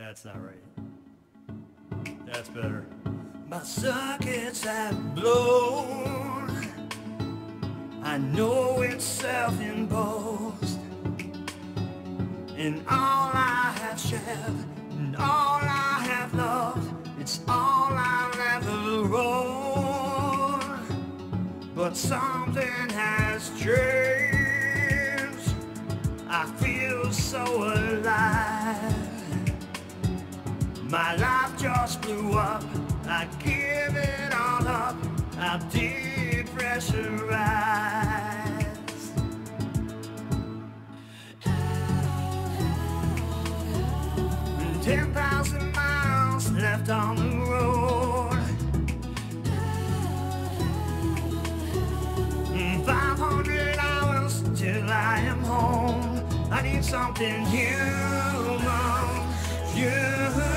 That's not right. That's better. My circuits have blown. I know it's self-imposed. And all I have shared, and all I have loved, it's all I've ever owned. But something has changed. I feel so alive. My life just blew up. I give it all up. I'm depressurized. 10,000 miles left on the road. 500 hours till I am home. I need something human, human,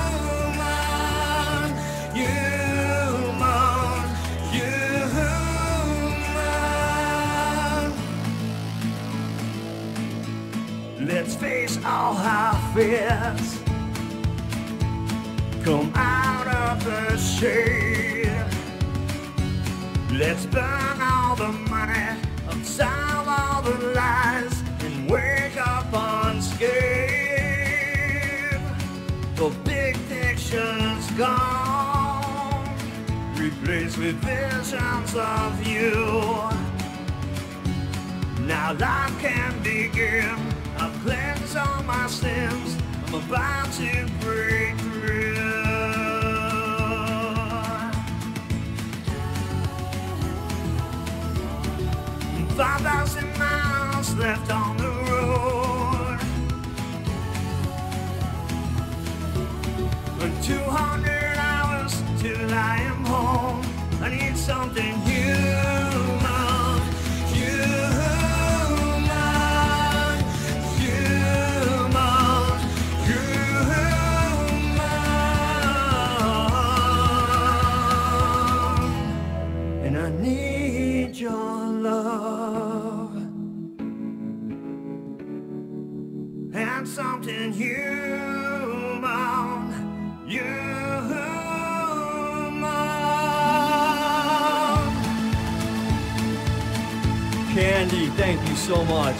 human, human. Let's face all our fears. Come out of the shade. Let's burn all the money, absolve all the lies, and wake up unscathed. The big picture's gone, replaced with visions of you. Now life can begin. I've cleansed all my sins. I'm about to break through. 5,000 miles left on the road. 200 hours till I am home. I need something human, human, human, human. And I need your love and something human, human. Candy, thank you so much.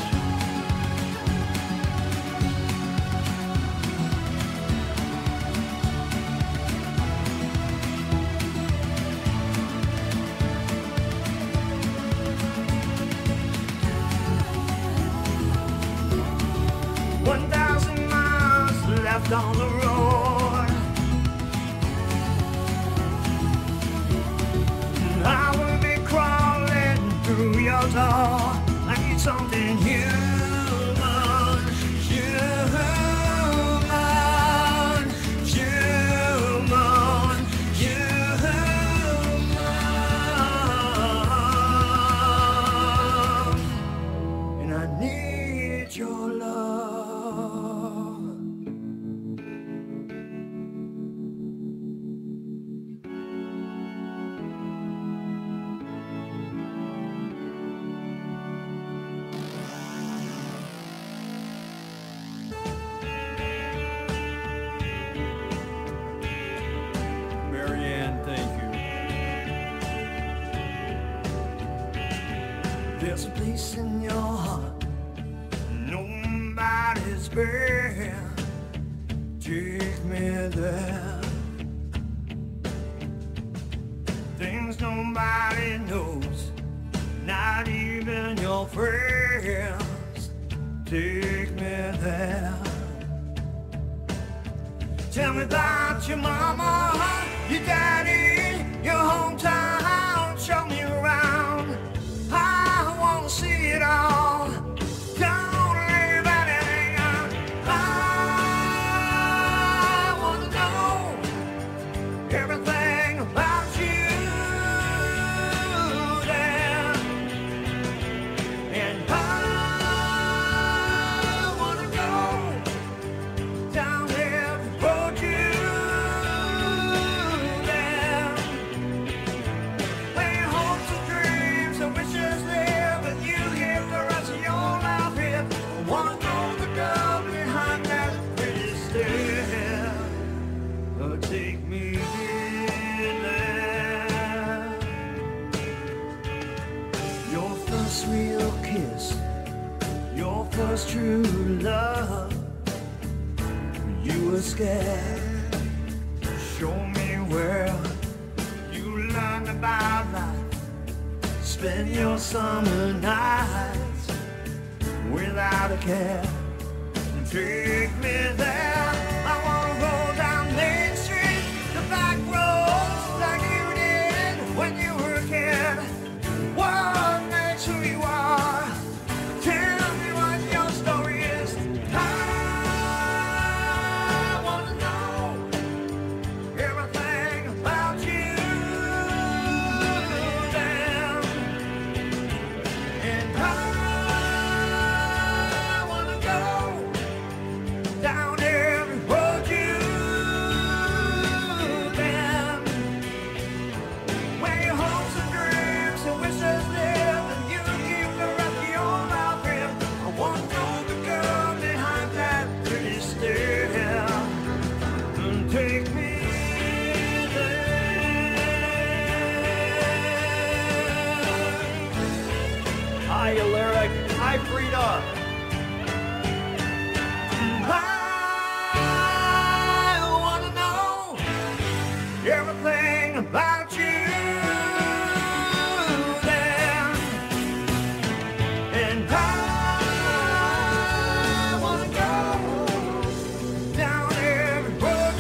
Left on the road. I will be crawling through your door. I need something human, human, human, human. And I need your love. There's a place in your heart nobody's been. Take me there. Things nobody knows, not even your friends. Take me there. Tell me about your mama, your daddy, your hometown. Show me around. I wanna see it all. Don't leave anything out. I wanna know everything about you there. And I wanna go down every road you there. Where hopes and dreams and wishes live with you here. first real kiss, your first true love. You were scared. Show me where you learned about life. Spend your summer nights without a care. Take me there. I wanna roll down Main Street, the back roads like you did when you were a kid. What makes who you are? Tell me what your story is. I wanna know everything about you, then. And I wanna go down every road you've been, where your hopes and dreams and wishes live, and you keep the rest of your life in. I want to know the girl behind that pretty stare, and take me there. Hi, Lyric. Hi, Frida. I wanna know everything about you, then. And I wanna go down every road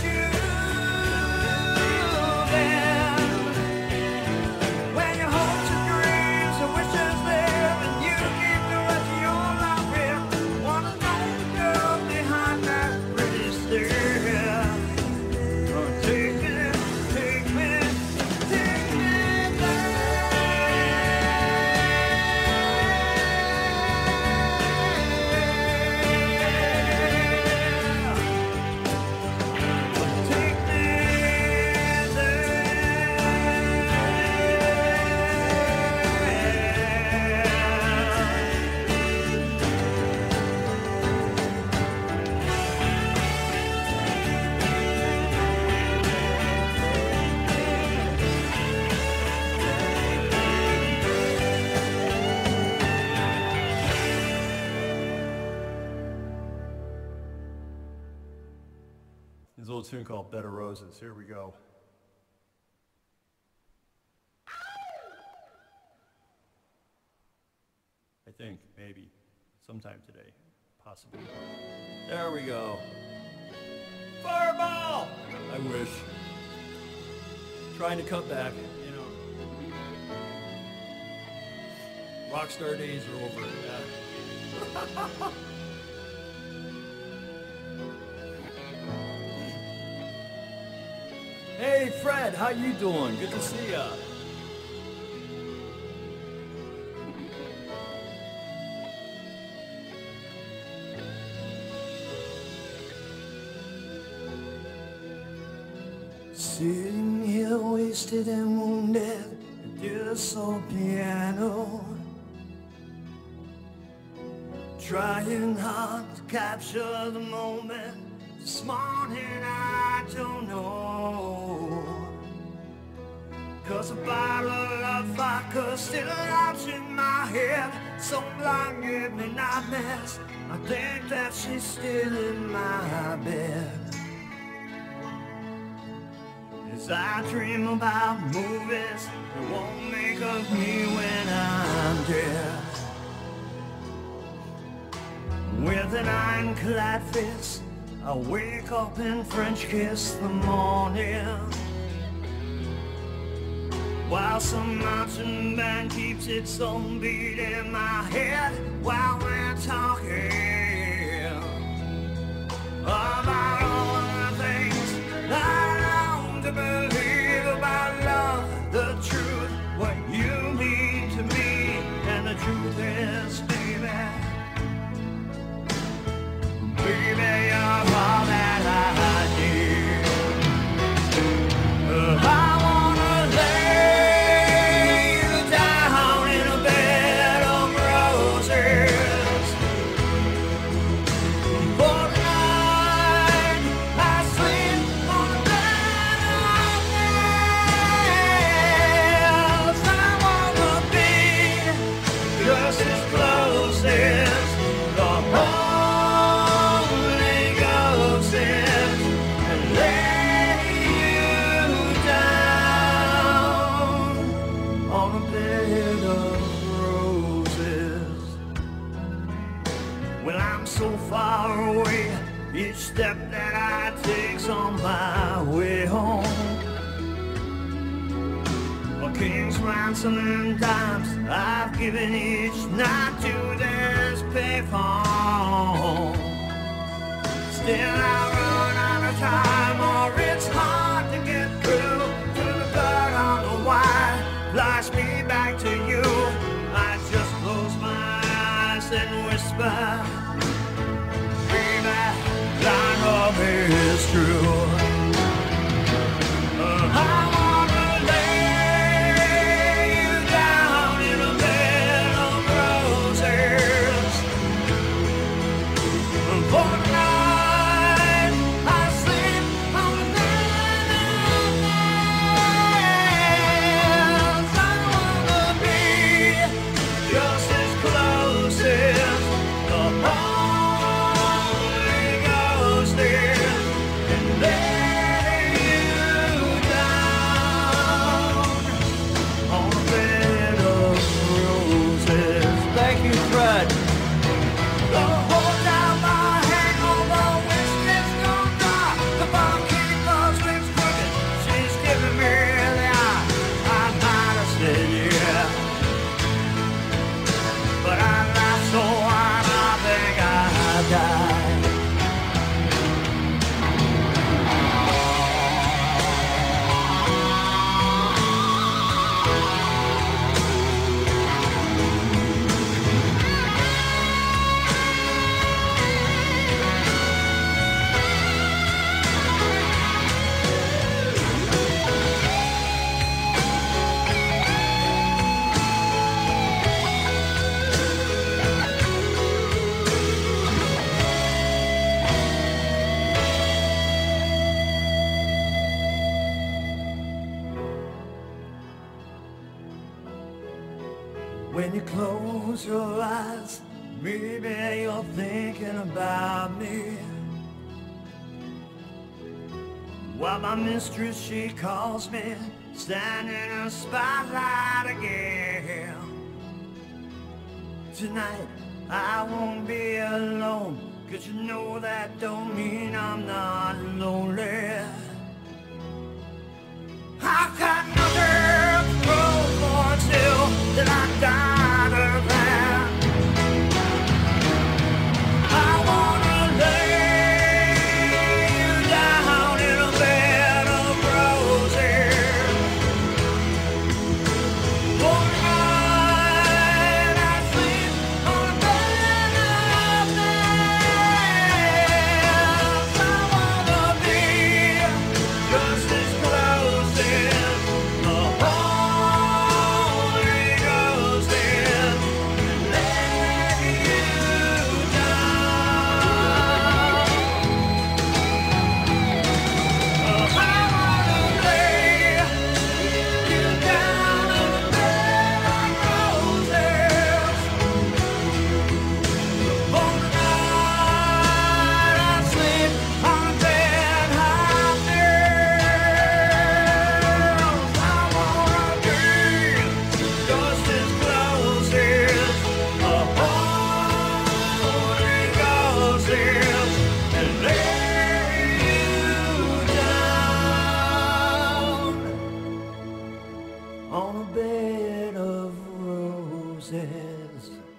you've been, where your hopes and dreams and wishes live, and you keep the rest of your life in. Wanna know the girl behind that pretty stare. Oh, take me there. Take me There's a little tune called Bed of Roses. Here we go. I think, maybe, sometime today, possibly. There we go. Fireball! I wish. Trying to cut back, you know. Rockstar days are over. Yeah. Hey Fred, how you doing? Good to see ya. Sitting here wasted and wounded at this old piano, trying hard to capture the moment. This morning I don't know, 'cause a bottle of vodka still lies in my head. So blind give me nightmares. I think that she's still in my bed. As I dream about movies that won't make of me when I'm dead. With an ironclad fist, I wake up and French kiss the morning, while some mountain band keeps its own beat in my head, while we're talking about all the things I long to believe about love, the truth, what you mean to me. And the truth is, baby, you're all that I need. I wanna lay you down in a bed of roses. For tonight I sleep on a bed of nails. I wanna be just as close as the Holy Ghost is, and lay you down on a bed of roses. Well, I'm so far away, each step that I take's on my way home. A king's ransom and dimes I've given each night to this payphone. Still I run out of time, or it's hard to get through to the bird on the wire. Flash me back to you. I just close my eyes and whisper, baby, thy love is true. I wanna lay you down in a bed of roses. For tonight I sleep on the bed of nails. I wanna be just as close as the Holy Ghost is, and lay you down on a bed of roses. Thank you, Fred. The whole down my hangover wish is gone dry. The barkeeper's lips crooked, she's giving me the eye. I might have said yeah, but I laughed so hard I think I died. When you close your eyes, maybe you're thinking about me. While my mistress, she calls me, stand in a spotlight again. Tonight, I won't be alone, 'cause you know that don't mean I'm not lonely. I've got nothing to go for till that I died of that. I wanna lay you down in a bed of roses. For tonight I sleep on a bed of nails. I wanna be just as close as the Holy Ghost is, and lay you down. I wanna lay you down in a bed of roses. For tonight I sleep on a bed of nails. I wanna be just as close as the Holy Ghost is, and lay you down on a bed of roses.